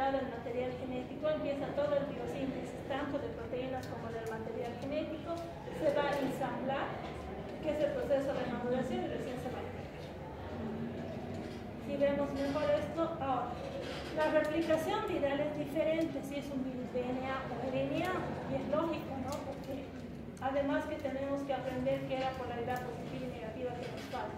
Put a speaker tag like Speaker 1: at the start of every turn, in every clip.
Speaker 1: alterado el material genético, empieza todo el biosíntesis, tanto de proteínas como del material genético, se va a ensamblar, que es el proceso de maduración, y recién se va a entregar. Si vemos mejor esto, ahora, la replicación viral es diferente si es un virus DNA o RNA, y es lógico, ¿no? Porque además que tenemos que aprender qué era polaridad positiva y negativa que nos falta.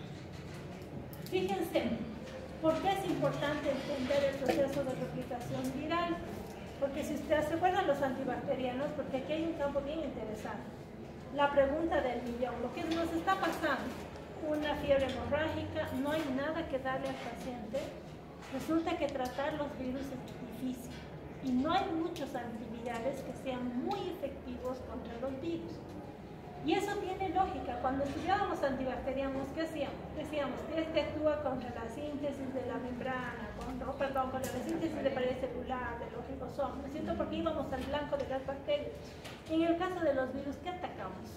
Speaker 1: Fíjense, ¿por qué es importante entender el proceso de replicación viral? Porque si ustedes se acuerdan los antibacterianos, porque aquí hay un campo bien interesante. La pregunta del millón, lo que nos está pasando, una fiebre hemorrágica, no hay nada que darle al paciente. Resulta que tratar los virus es difícil y no hay muchos antivirales que sean muy efectivos contra los virus. Y eso tiene lógica. Cuando estudiábamos antibacterianos, ¿qué hacíamos? Decíamos que este actúa contra la síntesis de la membrana, contra la síntesis de pared celular, de los ribosomas, ¿no es cierto? Porque íbamos al blanco de las bacterias. En el caso de los virus, ¿qué atacamos?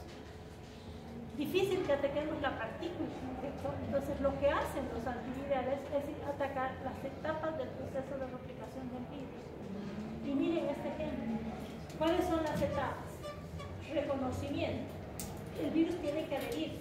Speaker 1: Difícil que ataquemos la partícula, ¿no es cierto? Entonces lo que hacen los antivirales es atacar las etapas del proceso de replicación del virus. Y miren este ejemplo. ¿Cuáles son las etapas? Reconocimiento. El virus tiene que adherirse.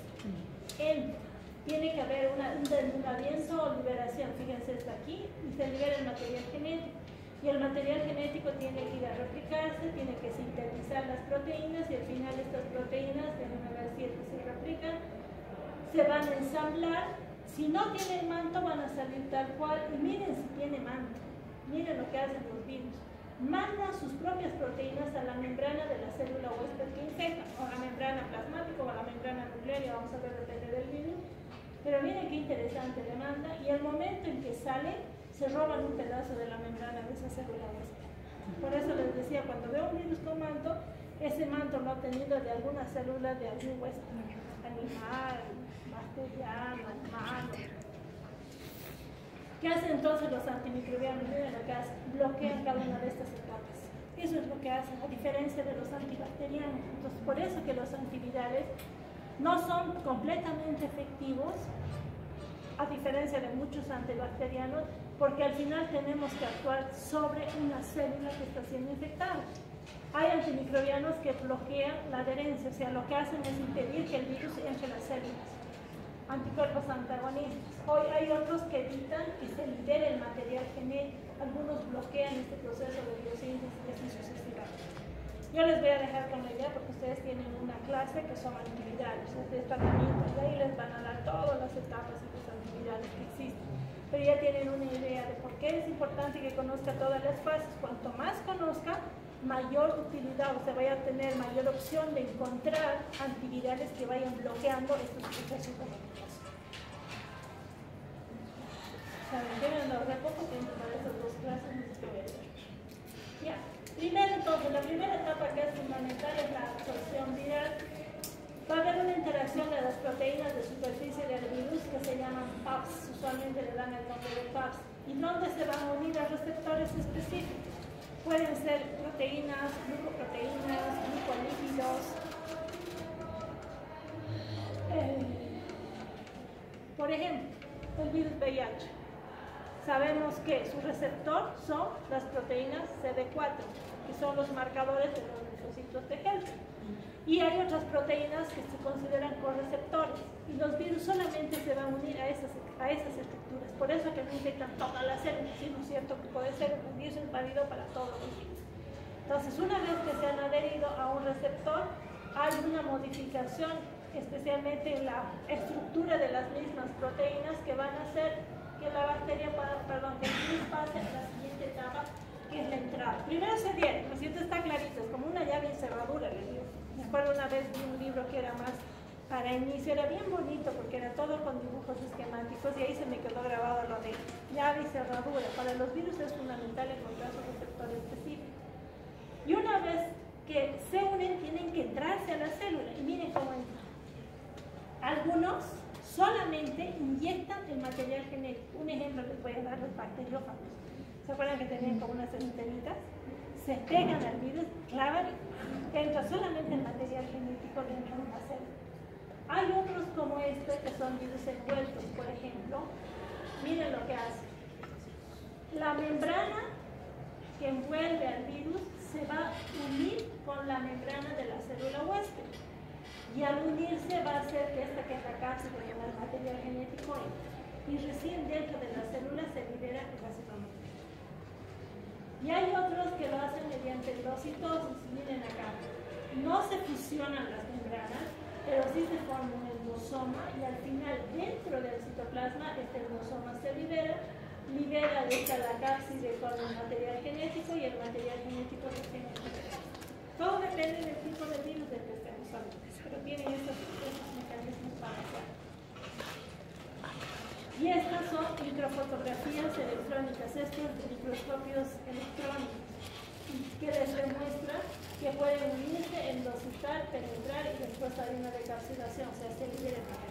Speaker 1: Tiene que haber un desnudamiento o liberación. Fíjense, está aquí y se libera el material genético. Y el material genético tiene que ir a replicarse, tiene que sintetizar las proteínas y al final estas proteínas, déjenme ver si se replican, se van a ensamblar. Si no tienen manto van a salir tal cual. Y miren si tiene manto. Miren lo que hacen los virus. Mandan sus propias proteínas a la membrana de la célula huésped que infecta, o la membrana plasmática o la membrana nuclear, vamos a ver, depende del virus. Pero miren qué interesante, le manda y al momento en que sale, se roban un pedazo de la membrana de esa célula huésped. Por eso les decía, cuando veo un virus con manto, ese manto lo ha obtenido de alguna célula de algún huésped, animal, bacteriano, humano. ¿Qué hacen entonces los antimicrobianos? Miren lo que hacen, bloquean cada una de estas etapas. Eso es lo que hacen, a diferencia de los antibacterianos. Entonces, por eso que los antivirales no son completamente efectivos, a diferencia de muchos antibacterianos, porque al final tenemos que actuar sobre una célula que está siendo infectada. Hay antimicrobianos que bloquean la adherencia, o sea, lo que hacen es impedir que el virus entre en las células. Anticuerpos antagonistas. Hoy hay otros que evitan que se libere el material genético. Algunos bloquean este proceso de biosíntesis y así sucesivamente. Yo les voy a dejar con la idea porque ustedes tienen una clase que son antivirales, de tratamientos, de ahí les van a dar todas las etapas de los antivirales que existen. Pero ya tienen una idea de por qué es importante que conozca todas las fases. Cuanto más conozca, mayor utilidad, o sea, vaya a tener mayor opción de encontrar antivirales que vayan bloqueando estos procesos de replicación. ¿Saben? Tienen los poco tiempo para esas dos clases, no sé qué voy a hacer. Ya. Primero, entonces, la primera etapa que es fundamental es la absorción viral. Va a haber una interacción de las proteínas de superficie del virus que se llaman PAPs, usualmente le dan el nombre de PAPs, y donde se van a unir a receptores específicos. Pueden ser proteínas, glucoproteínas, glucolípidos. Por ejemplo, el virus VIH. Sabemos que su receptor son las proteínas CD4, que son los marcadores de los linfocitos T helper. Y hay otras proteínas que se consideran correceptores. Y los virus solamente se van a unir a esas estructuras. Por eso que no infectan todas las células, ¿sí? ¿No es cierto? Que puede ser un virus es válido para todos los virus. Entonces, una vez que se han adherido a un receptor, hay una modificación, especialmente en la estructura de las mismas proteínas, que van a hacer que la bacteria que el virus pase a la siguiente etapa, que es la entrada. Primero se adhiere, ¿no es cierto? Está clarito, es como una llave y cerradura, les digo. Me acuerdo una vez vi un libro que era más para inicio, era bien bonito porque era todo con dibujos esquemáticos y ahí se me quedó grabado lo de llave y cerradura. Para los virus es fundamental encontrar su receptor específico. Y una vez que se unen, tienen que entrarse a la célula. Y miren cómo entran. Algunos solamente inyectan el material genético. Un ejemplo les voy a dar, los bacteriófagos. ¿Se acuerdan que tenían como unas antenitas? Se pegan al virus, clavan, entra solamente el material genético dentro de la célula. Hay otros como este que son virus envueltos, por ejemplo. Miren lo que hace. La membrana que envuelve al virus se va a unir con la membrana de la célula huésped. Y al unirse va a hacer que esta cápside con el material genético entre. Y recién dentro de la célula se libera el ácido nucleico. Y hay otros que lo hacen mediante endocitosis. Miren acá. No se fusionan las membranas, pero sí se forma un endosoma y al final dentro del citoplasma este endosoma se libera de esta la cápside con el material genético y el material genético se tiene que ver. Todo depende del tipo de virus del que estemos hablando, pero tienen estos mecanismos para hacerlo. Y estas son microfotografías electrónicas, estos microscopios electrónicos, que les demuestran que pueden unirse, endositar, penetrar y después hay una decapsulación, o sea, se libera el material.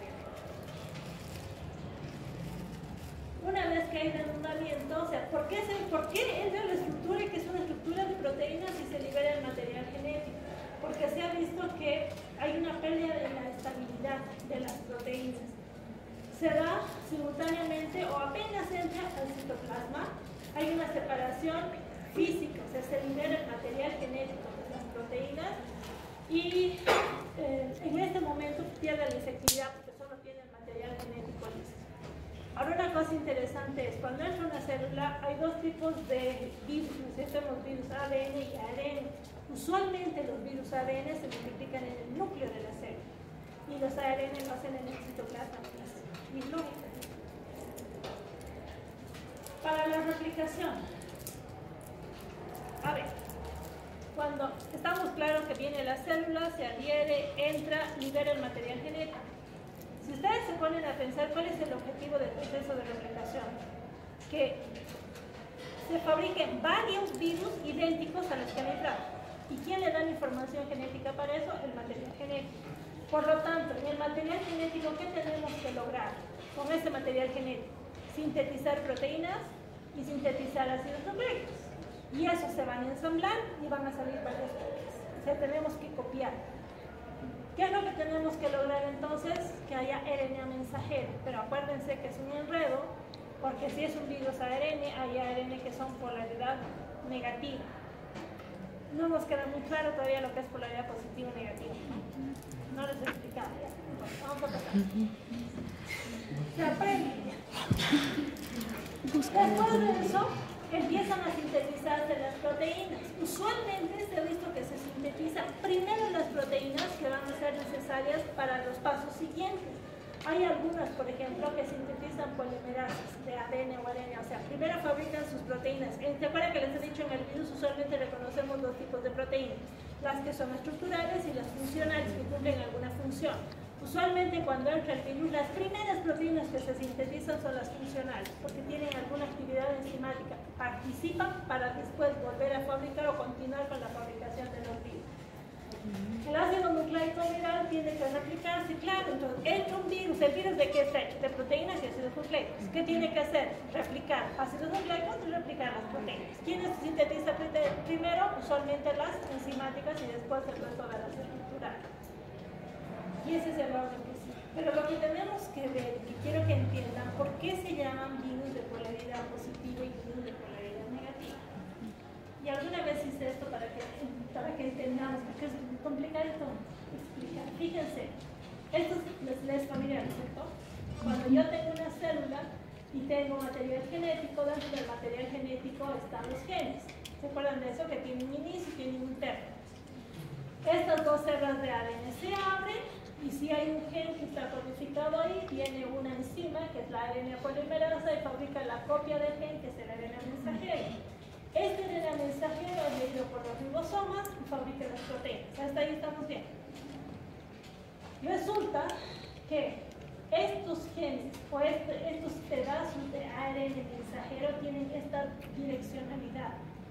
Speaker 1: Una vez que hay denudamiento, o sea, ¿por qué entra la estructura que es una estructura de proteínas y se libera el material genético? Porque se ha visto que hay una pérdida de la estabilidad de las proteínas. Se da simultáneamente o apenas entra al citoplasma, hay una separación física, o sea, se libera el material genético de las proteínas y en este momento pierde la efectividad porque solo tiene el material genético listo. Ahora una cosa interesante es, cuando entra una célula hay dos tipos de virus, tenemos virus ADN y ARN. Usualmente los virus ADN se multiplican en el núcleo de la célula y los ARN lo hacen en el citoplasma. Y lógica. Para la replicación, a ver, cuando estamos claros que viene la célula, se adhiere, entra, libera el material genético. Si ustedes se ponen a pensar cuál es el objetivo del proceso de replicación, que se fabriquen varios virus idénticos a los que han entrado. ¿Y quién le da la información genética para eso? El material genético. Por lo tanto, en el material genético, ¿qué tenemos que lograr con ese material genético? Sintetizar proteínas y sintetizar ácidos nucleicos. Y eso se van a ensamblar y van a salir varias copias. O sea, tenemos que copiar. ¿Qué es lo que tenemos que lograr entonces? Que haya RNA mensajero. Pero acuérdense que es un enredo, porque si es un virus ARN, hay ARN que son polaridad negativa. No nos queda muy claro todavía lo que es polaridad positiva y negativa. No les he explicado ya. Bueno, vamos a pasar. Se aprende. Después de eso, empiezan a sintetizarse las proteínas. Usualmente se ha visto que se sintetizan primero las proteínas que van a ser necesarias para los pasos siguientes. Hay algunas, por ejemplo, que sintetizan polimerasas de ADN o ARN, o sea, primero fabrican sus proteínas. ¿Se acuerdan que les he dicho en el virus? Usualmente reconocemos dos tipos de proteínas, las que son estructurales y las funcionales, que cumplen alguna función. Usualmente cuando entra el virus, las primeras proteínas que se sintetizan son las funcionales, porque tienen alguna actividad enzimática, participan para después volver a fabricar o continuar con la fabricación de los virus. El ácido nucleico viral tiene que replicarse, claro, entonces entra un virus. ¿El virus de qué está hecho? De proteínas y ácidos nucleicos. ¿Qué tiene que hacer? Replicar ácidos nucleicos y replicar las proteínas. ¿Quiénes sintetizan primero? Usualmente las enzimáticas y después el resto de las estructurales. Y ese es el orden principal. Pero lo que tenemos que ver, y quiero que entiendan, ¿por qué se llaman virus de polaridad positiva y virus de polaridad negativa? Y alguna vez hice esto para que entendamos, porque es complicado explicar. Fíjense, esto les es familiar, ¿cierto? Cuando yo tengo una célula y tengo material genético, dentro del material genético están los genes. ¿Se acuerdan de eso? Que tienen un inicio y tienen un término. Estas dos células de ADN se abren y si hay un gen que está codificado ahí, viene una enzima que es la ARN polimerasa y fabrica la copia del gen que es el ARN mensajero. Este ARN mensajero es leído por los ribosomas y fabrica las proteínas. Hasta ahí estamos bien. Resulta que estos genes o estos pedazos de ARN mensajero tienen esta direccionalidad.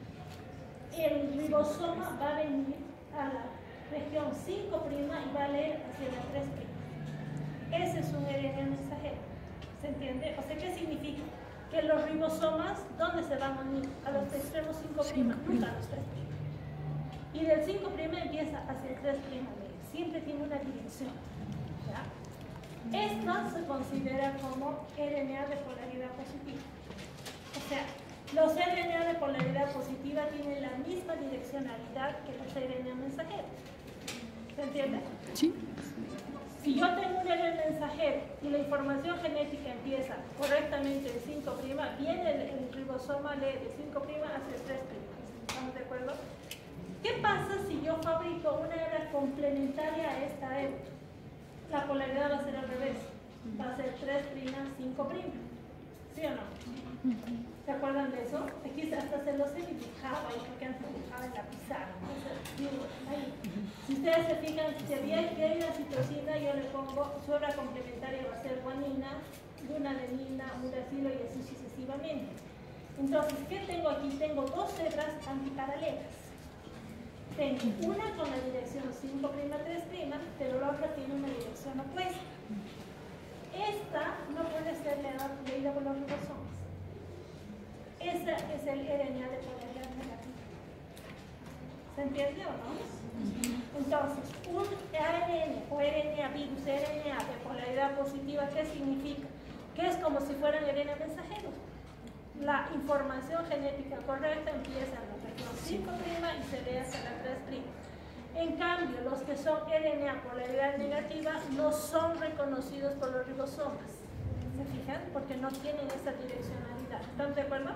Speaker 1: El ribosoma va a venir a la región 5' y va a leer hacia la 3'. Ese es un ARN mensajero. ¿Se entiende? O sea, ¿qué significa? Que los ribosomas, ¿dónde se van a unir? A los extremos 5', nunca a los 3'. Y del 5' empieza hacia el 3'. Siempre tiene una dirección. ¿Ya? Esta se considera como RNA de polaridad positiva. O sea, los RNA de polaridad polaridad positiva tienen la misma direccionalidad que los RNA mensajeros. ¿Se entiende?
Speaker 2: Sí.
Speaker 1: Si yo tengo un RNA mensajero y la información genética empieza correctamente en 5', viene el ribosoma lee de 5' hacia 3'. ¿Estamos de acuerdo? ¿Qué pasa si yo fabrico una hebra complementaria a esta hebra? La polaridad va a ser al revés. Va a ser 3', 5'. ¿Sí o no? ¿Se acuerdan de eso? Aquí hasta se los he dibujado ahí, porque antes dibujaba en la pizarra. Ahí. Si ustedes se fijan, si hay una citosina, yo le pongo su hebra complementaria va a ser guanina, una adenina, un uracilo y así sucesivamente. Entonces, ¿qué tengo aquí? Tengo dos hebras antiparalelas. Tengo una con la dirección 5', 3', pero la otra tiene una dirección opuesta. Esta no puede ser leída por los ribosomas. Ese es el RNA de polaridad negativa. ¿Se entiende o no? Entonces, un ARN o RNA virus, RNA de polaridad positiva, ¿qué significa? Que es como si fueran RNA mensajeros. La información genética correcta empieza en la región 5' y se lee hasta la 3'. En cambio, los que son RNA polaridad negativa no son reconocidos por los ribosomas. ¿Se fijan? Porque no tienen esa direccionalidad. ¿Están de acuerdo?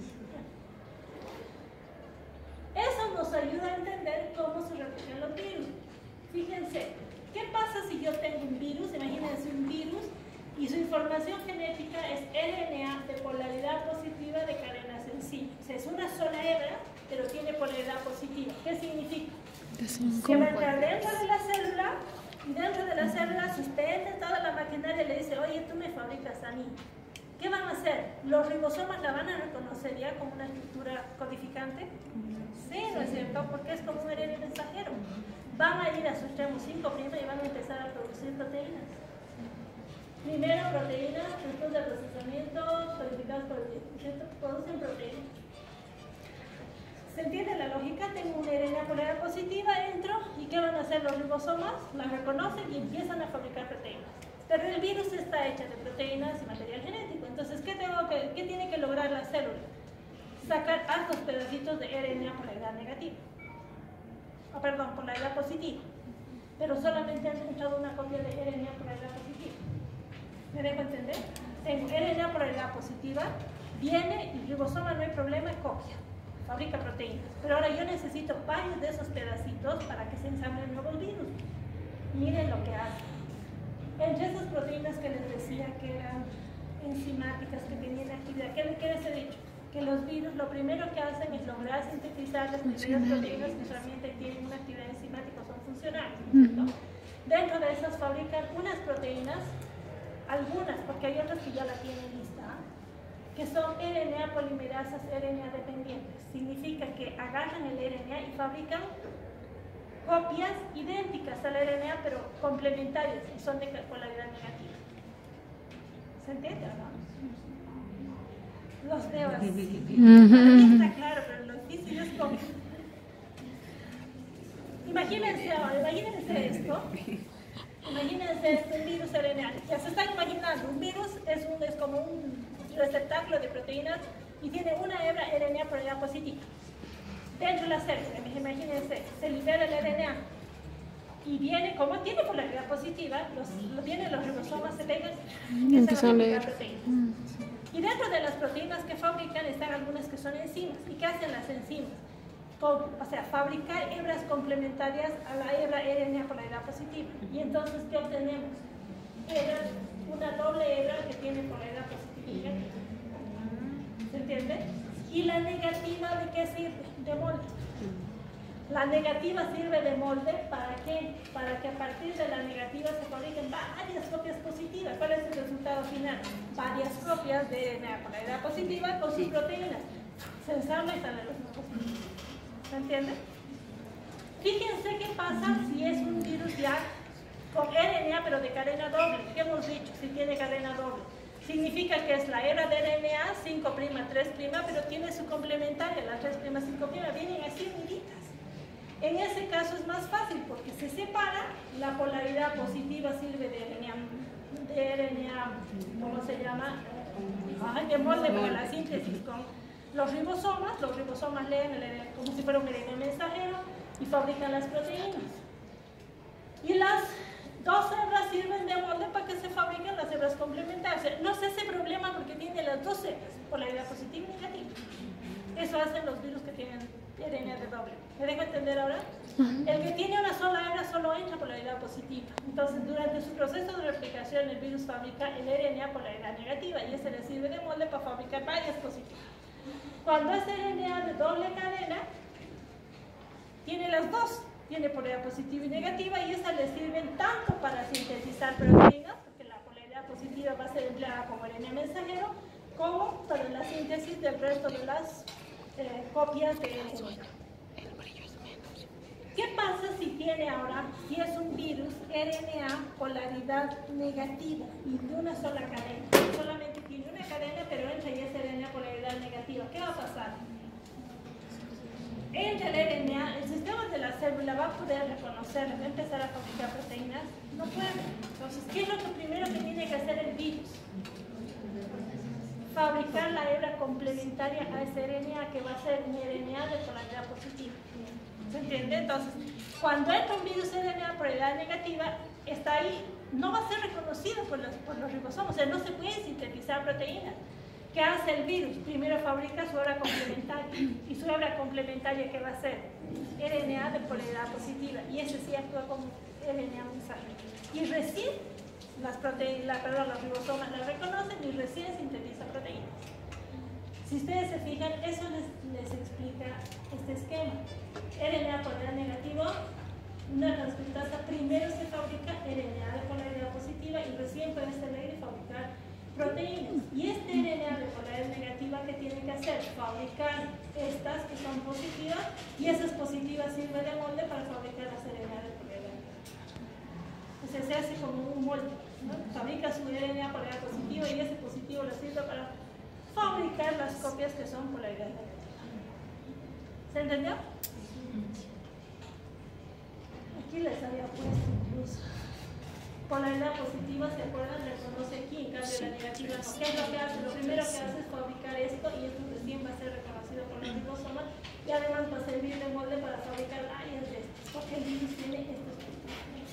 Speaker 1: Eso nos ayuda a entender cómo se replican los virus. Fíjense, ¿qué pasa si yo tengo un virus? Imagínense un virus y su información genética es RNA de polaridad positiva de cadena sencilla. O sea, es una sola hebra, pero tiene polaridad positiva. ¿Qué significa? Que va a entrar dentro de la célula y dentro de la célula suspende toda la maquinaria y le dice, oye, tú me fabricas a mí. ¿Qué van a hacer? ¿Los ribosomas la van a reconocer ya como una estructura codificante? Sí, ¿no es cierto? Porque es como un RNA mensajero. Van a ir a su extremo 5' y van a empezar a producir proteínas. Primero proteínas, después del procesamiento, codificadas por el virus, producen proteínas. ¿Se entiende la lógica? Tengo un RNA polaridad positiva, entro, ¿y qué van a hacer los ribosomas? La reconocen y empiezan a fabricar proteínas. Pero el virus está hecho de proteínas y material genético. Entonces, ¿qué tiene que lograr la célula? Sacar altos pedacitos de RNA polaridad negativa. Polaridad positiva. Pero solamente han entrado una copia de RNA polaridad positiva. ¿Me dejo entender? Tengo RNA polaridad positiva, viene y el ribosoma no hay problema, copia. Fabrica proteínas, pero ahora yo necesito varios de esos pedacitos para que se ensamblen nuevos virus. Miren lo que hacen. Entre esas proteínas que les decía que eran enzimáticas, que tenían actividad, ¿qué les he dicho? Que los virus lo primero que hacen es lograr sintetizar las primeras proteínas que realmente tienen una actividad enzimática o son funcionales, ¿no? Dentro de esas fabrican unas proteínas, algunas, porque hay otras que ya la tienen lista, que son RNA polimerasas, RNA dependientes. Significa que agarran el RNA y fabrican copias idénticas al RNA, pero complementarias, y son de polaridad negativa. ¿Se entiende o no? Los veo así. Está claro, pero lo difícil es cómo. Imagínense ahora, imagínense esto. Imagínense un virus RNA. Ya se están imaginando, un virus es como un receptáculo de proteínas y tiene una hebra RNA polaridad positiva. Dentro de la célula, imagínense, se libera el RNA y viene, como tiene polaridad positiva, vienen los ribosomas, se pegan y empiezan a fabricar proteínas. Y dentro de las proteínas que fabrican están algunas que son enzimas. ¿Y qué hacen las enzimas? Fabricar hebras complementarias a la hebra RNA polaridad positiva. Y entonces, ¿qué obtenemos? Una doble hebra que tiene polaridad positiva. ¿Se entiende? ¿Y la negativa de qué sirve? De molde. La negativa sirve de molde, ¿para qué? Para que a partir de la negativa se fabriquen varias copias positivas. ¿Cuál es el resultado final? Varias copias de RNA polaridad positiva con sus proteínas. Se ensamblan y salen los positivos. ¿Se entiende? Fíjense qué pasa si es un virus ya con RNA pero de cadena doble. ¿Qué hemos dicho? Si tiene cadena doble. Significa que es la hebra de RNA 5', 3', pero tiene su complementaria, la 3', 5', vienen así uniditas. En ese caso es más fácil porque se separa, la polaridad positiva sirve de RNA, ¿cómo se llama? De molde para la síntesis con los ribosomas leen el ADN como si fuera un ADN mensajero y fabrican las proteínas. Y las dos hebras sirven de molde para que se fabriquen las hebras complementarias. No es ese problema porque tiene las dos hebras, polaridad positiva y negativa. Eso hacen los virus que tienen RNA de doble. ¿Me dejo entender ahora? El que tiene una sola hebra solo entra polaridad positiva. Entonces, durante su proceso de replicación, el virus fabrica el RNA polaridad negativa y ese le sirve de molde para fabricar varias positivas. Cuando es RNA de doble cadena, tiene las dos. Tiene polaridad positiva y negativa y esas le sirven tanto para sintetizar proteínas, porque la polaridad positiva va a ser empleada como RNA mensajero, como para la síntesis del resto de las copias de RNA. ¿Qué pasa si tiene ahora, si es un virus RNA polaridad negativa y de una sola cadena? Solamente tiene una cadena, pero entra y es RNA polaridad negativa. ¿Qué va a pasar? Entra el RNA, el sistema de la célula va a poder reconocer, va a empezar a fabricar proteínas. No puede. Entonces, ¿qué es lo primero que tiene que hacer el virus? Fabricar la hebra complementaria a ese RNA, que va a ser un RNA de polaridad positiva. ¿Se entiende? Entonces, cuando entra un virus RNA de polaridad negativa, está ahí, no va a ser reconocido por los ribosomas, o sea, no se pueden sintetizar proteínas. ¿Qué hace el virus? Primero fabrica su hebra complementaria. ¿Y su hebra complementaria qué va a ser? RNA de polaridad positiva. Y ese sí actúa como RNA mensajero. Y recién los ribosomas la reconocen y recién sintetiza proteínas. Si ustedes se fijan, eso les explica este esquema. RNA polaridad negativo, una transcriptasa primero se fabrica RNA de polaridad positiva y recién puede salir y fabricar proteínas. Y este RNA de polaridad negativa, ¿qué tiene que hacer? Fabricar estas que son positivas y esas positivas sirven de molde para fabricar las RNA de polaridad negativa. O sea, se hace como un molde, ¿no? Fabrica su RNA polaridad positiva y ese positivo le sirve para fabricar las copias que son polaridad negativa. ¿Se entendió? Aquí les había puesto incluso polaridad positiva, ¿se acuerdan? Reconoce aquí, en cambio la negativa no. ¿Qué es lo que hace? Lo primero que hace es fabricar esto y esto recién va a ser reconocido por los ribosomas y además va a servir de molde para fabricar áreas de estos, porque el virus tiene estos tipos.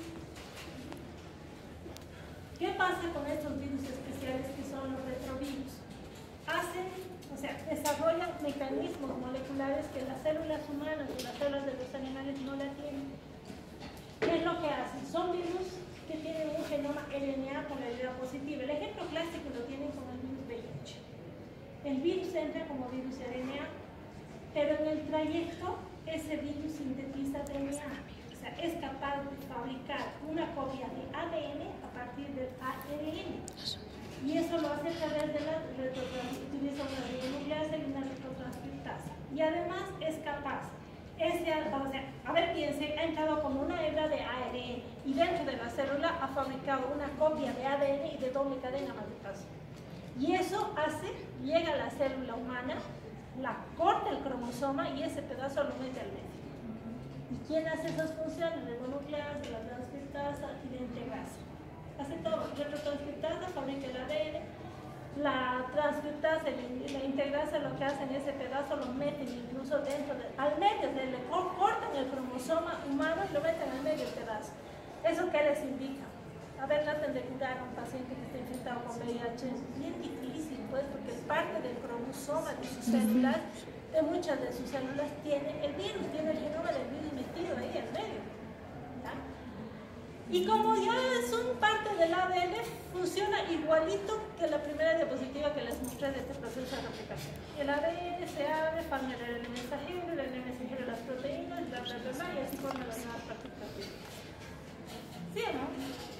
Speaker 1: ¿Qué pasa con estos virus especiales que son los retrovirus? Desarrollan mecanismos moleculares que las células humanas y las células de los animales no la tienen. ¿Qué es lo que hacen? Son virus que tienen un genoma RNA polaridad positiva. El ejemplo clásico lo tienen con el virus VIH. El virus entra como virus RNA, pero en el trayecto ese virus sintetiza DNA. O sea, es capaz de fabricar una copia de ADN a partir del ARN. Y eso lo hace a través de la retrotranscriptasa, utiliza una ribonucleasa y una retrotranscriptasa. Y además es capaz, piense, ha entrado como una hebra de ARN y dentro de la célula ha fabricado una copia de ADN y de doble cadena maltasa. Y eso llega a la célula humana, la corta el cromosoma y ese pedazo lo mete al medio. ¿Y quién hace esas funciones? La ribonucleasa, la transcriptasa y la integrasa. Hace todo. La retrotranscriptasa fabrica el ADN, la transcriptasa y la integrasa lo que hacen ese pedazo lo meten incluso dentro al medio, le cortan el cromosoma humano y lo meten al medio del pedazo. ¿Eso qué les indica? A ver, traten de curar a un paciente que está infectado con VIH. Es bien difícil, pues, porque parte del cromosoma de sus células, de muchas de sus células, tiene el virus, tiene el genoma del virus metido ahí en medio. ¿Ya? Y como ya son parte del ADN, funciona igualito que la primera diapositiva que les mostré de este proceso de replicación. El ADN se abre, forma el mensajero, las proteínas, y así forman las nuevas partículas. ¿Sí o no?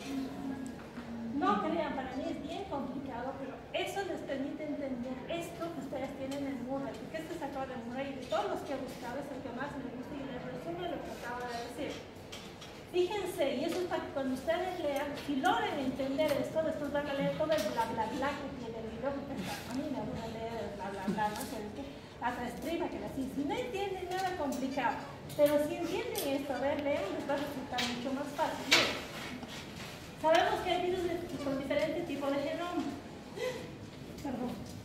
Speaker 1: No crean, para mí es bien complicado, pero eso les permite entender esto que ustedes tienen en Murray, porque este sacado de Murray y de todos los que he buscado es el que más me gusta y les resume lo que acabo de decir. Fíjense, y eso es para que cuando ustedes lean, si logran entender esto, después van a leer todo el bla bla bla que tiene el libro, porque a mí me gusta leer el bla bla bla, ¿no? Hasta estriba que así. Si no entienden nada complicado, pero si entienden esto, a ver, lean, les va a resultar mucho más fácil. Miren, sabemos que hay virus con diferentes tipos de genoma. Perdón.